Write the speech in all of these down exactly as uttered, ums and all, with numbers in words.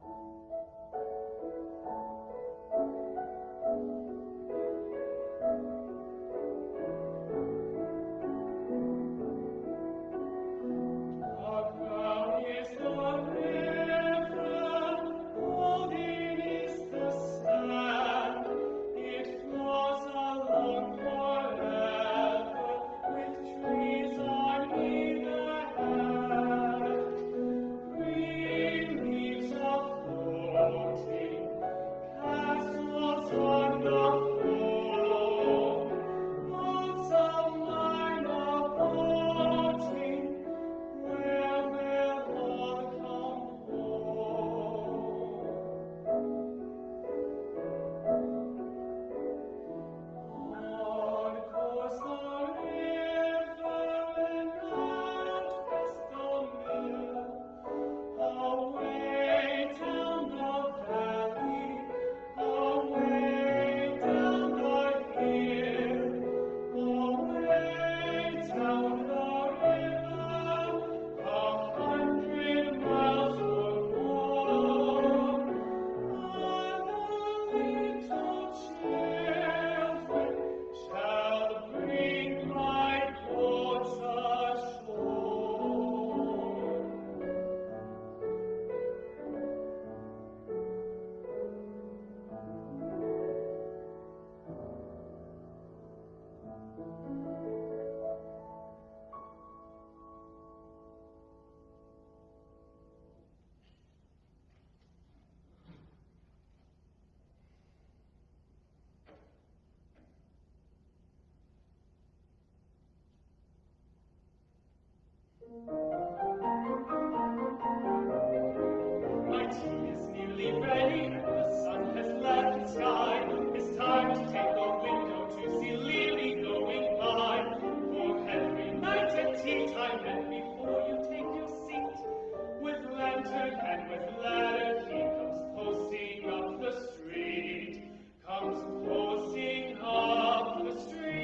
My tea is nearly ready, and the sun has left the sky. It's time to take a window to see Lily going by. For every night at tea time, and before you take your seat, with lantern and with ladder, he comes posting up the street. Comes posting up the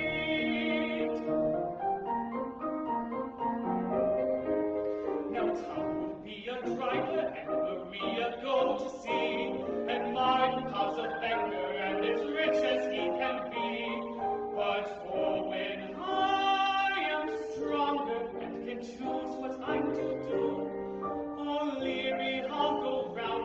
street. Now Tom will be a driver, and Maria go to sea, and mine cause of anger, and as rich as he can be. But for when I am stronger, and can choose what I'm to do, oh, Leary, I'll go round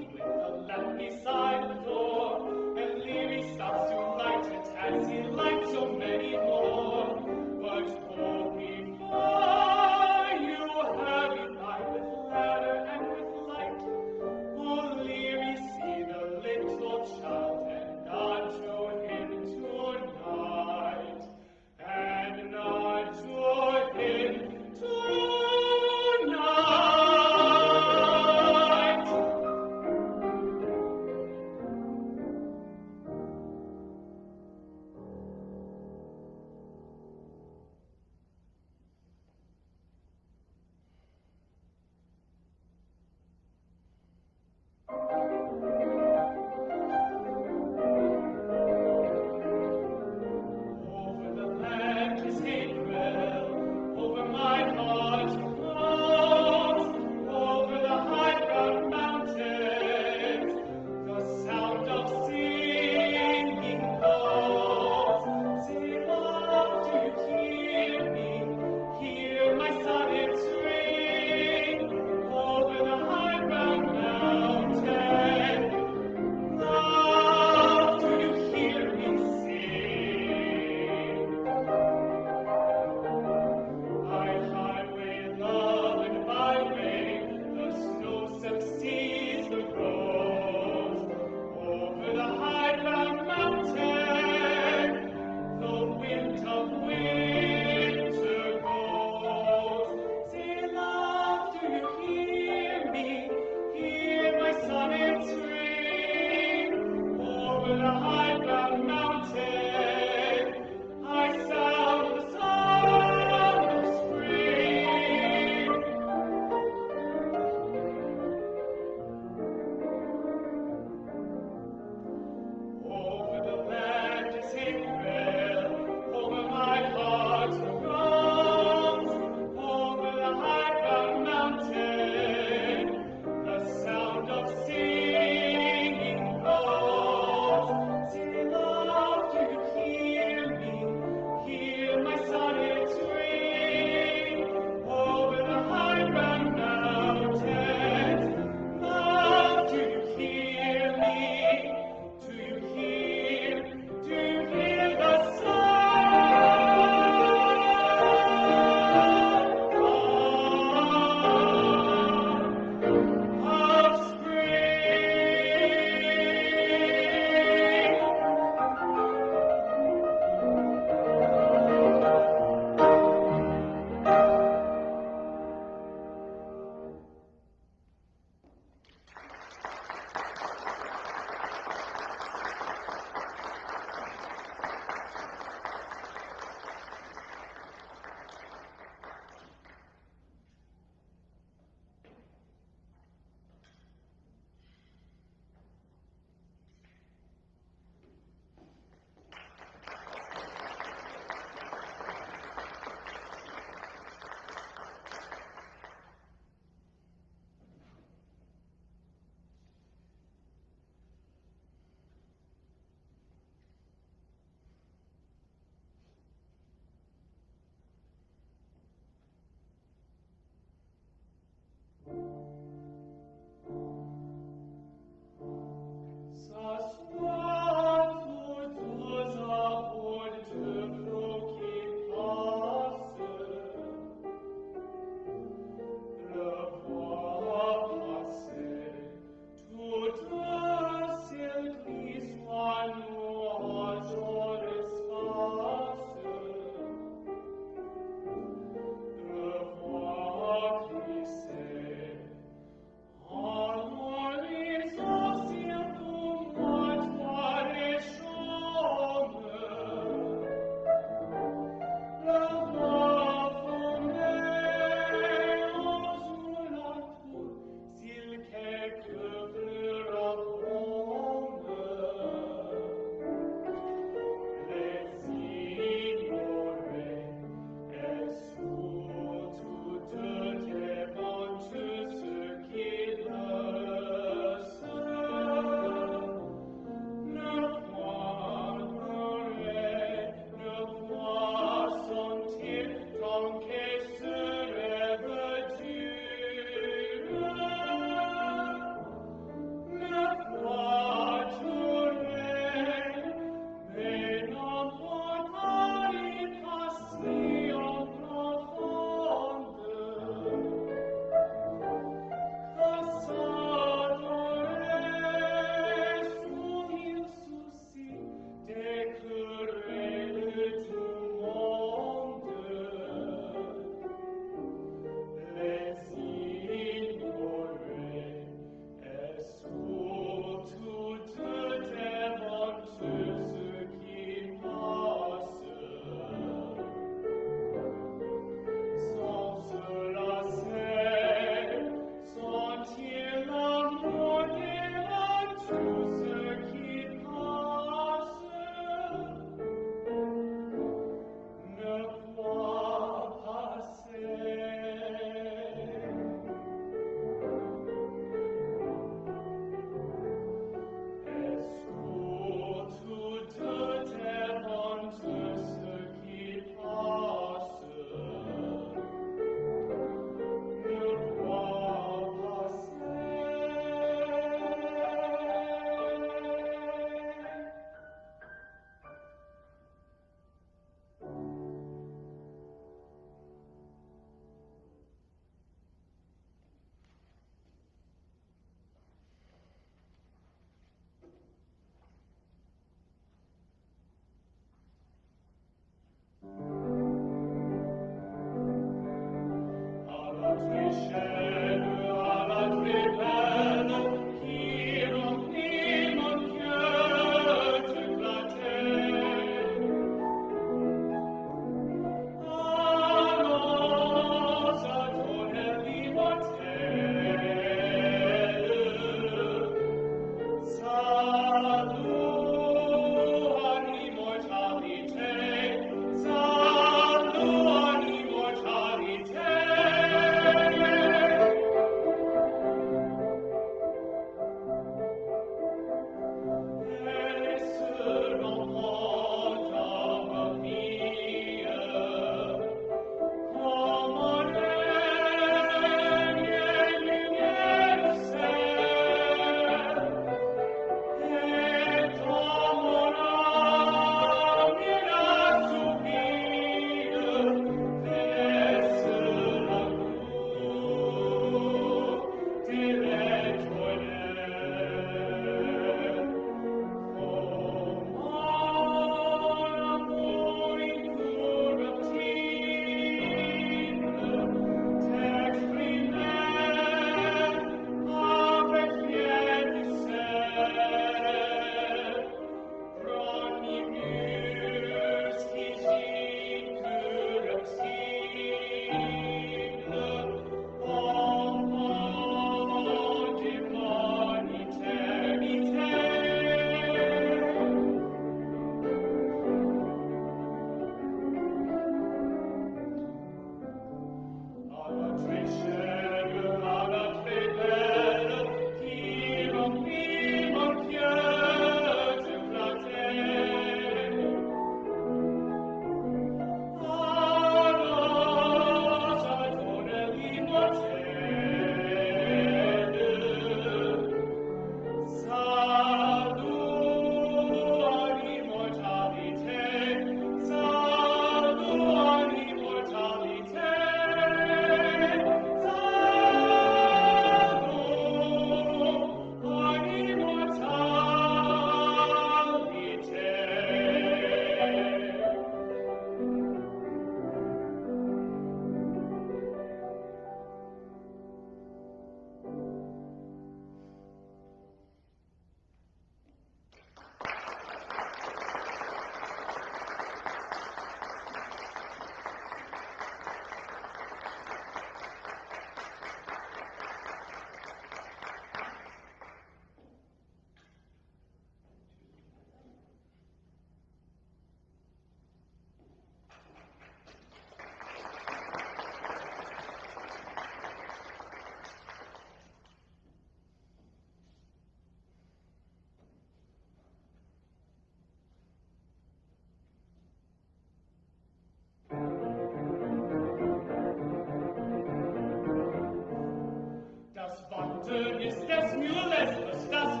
Wandern ist des Mühlestes, das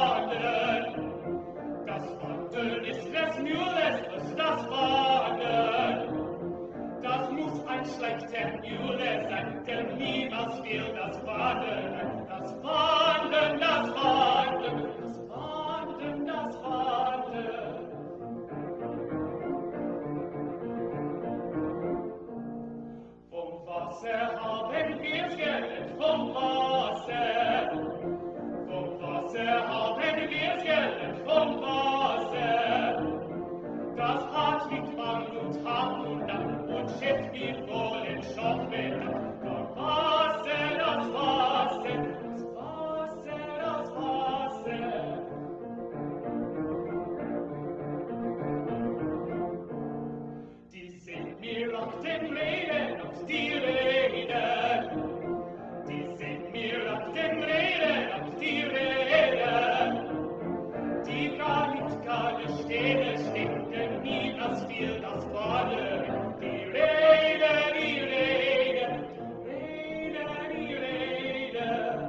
Wandern. Das Wandern ist des Mühlestes, das Wandern. Das muss ein schlechter Mühle sein, der niemals will das Wandern. Das Wandern, das Wandern, das Wandern, das Wandern. Vom Wasser haben wir's gelernt, vom Wasser. Vom Wasser haben wir's gelernt, vom Wasser. Das hat mit Mann und Hab und Dampf und Chef, wir wollen schon bedanken. Das Wasser, das Wasser, das Wasser, das Wasser. Die sind mir auf den Reden und die Reden. Die sind mir auf den Reden und die Reden. Die gar nicht gar nicht stehen, stehen, denn niemals will das Wandern. Die Reden, die Reden, die Reden, die Reden.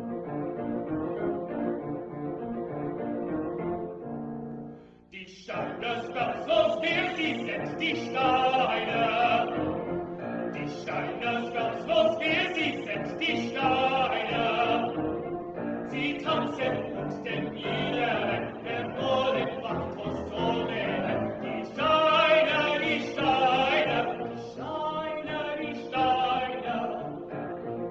Die Steine ganz los, wir sie sind die Steine. Die Steine ganz los, wir sie sind die Steine. Sie tanzen und den Liedern, der Wollen wacht uns Sonnen. Die Steine, die Steine, die Steine, die Steine.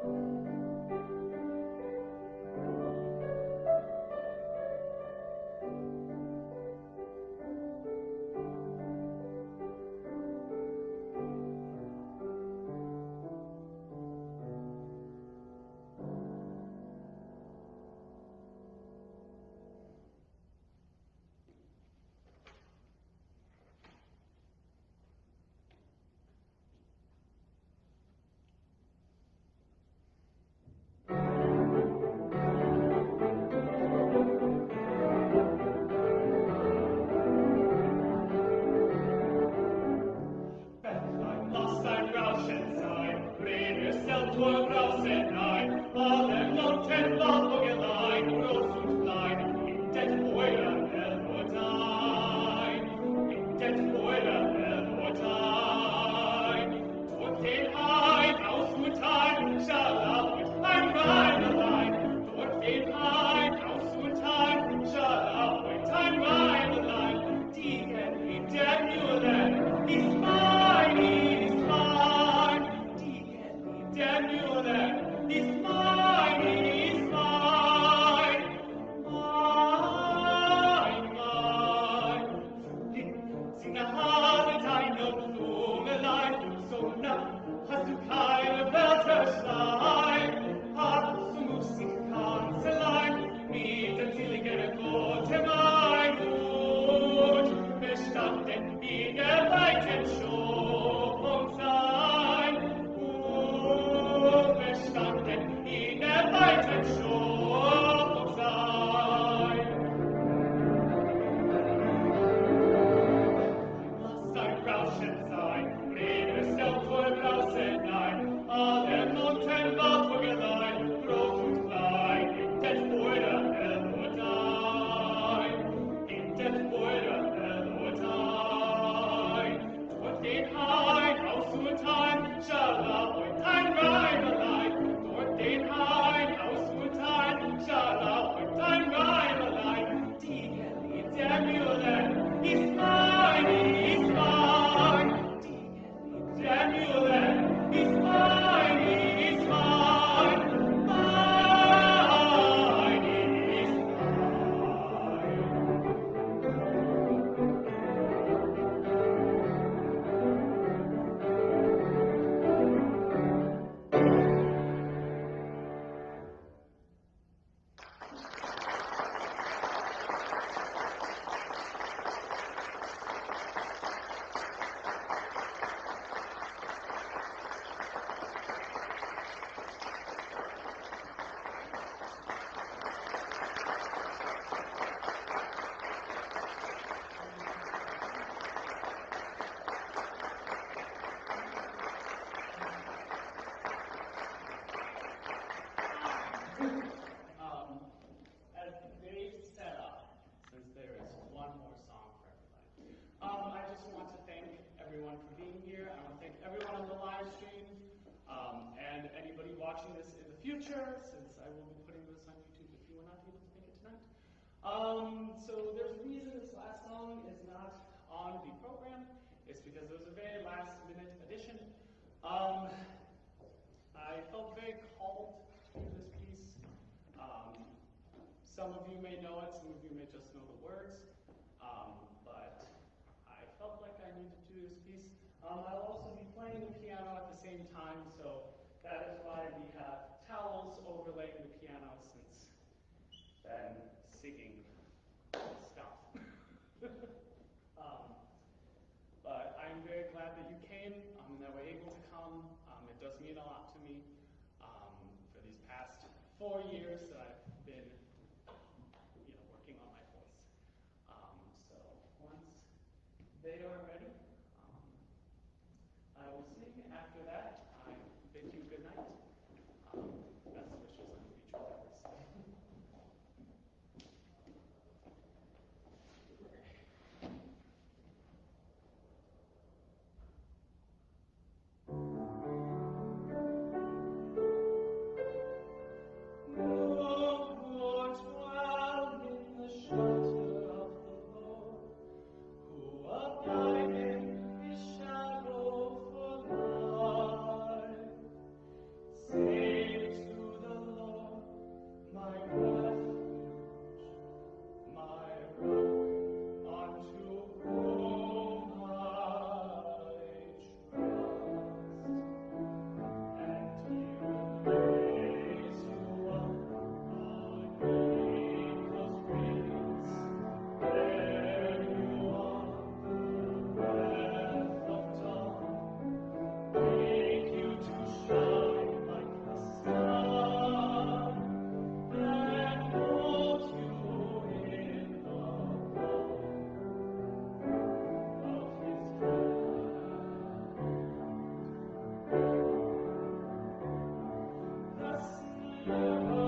watching this in the future, since I will be putting this on YouTube if you were not able to make it tonight. Um, so there's a reason this last song is not on the program. It's because it was a very last minute addition. Um, I felt very called to this piece. Um, some of you may know it, some of you may just know the words. Um, but I felt like I needed to do this piece. Um, I'll also be playing the piano at the same time, so that is why we have towels overlaying the piano, since then singing stuff. um, but I'm very glad that you came, um, and that we're able to come. Um, it does mean a lot to me. Um, for these past four years that I've been, you know, working on my voice. Um, so once they are ready, um, I will sing. After that, I bid you good night. Um, best wishes on future endeavors. Abide Never